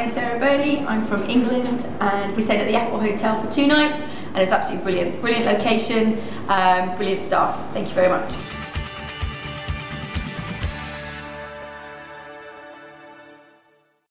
name's Sarah Birdie, I'm from England, and we stayed at the Piccolo Hotel for 2 nights, and it's absolutely brilliant. Brilliant location, brilliant staff. Thank you very much.